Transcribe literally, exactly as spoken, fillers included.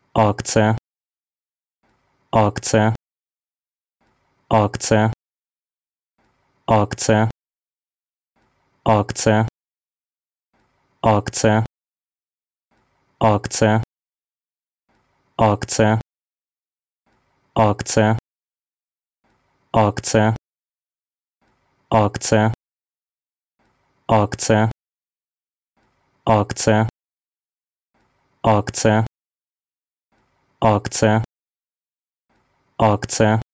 акция, акция, акция, акция, акция, акция, акция, акция, акция, акция, акция, акция, акция, акция, акция, акция,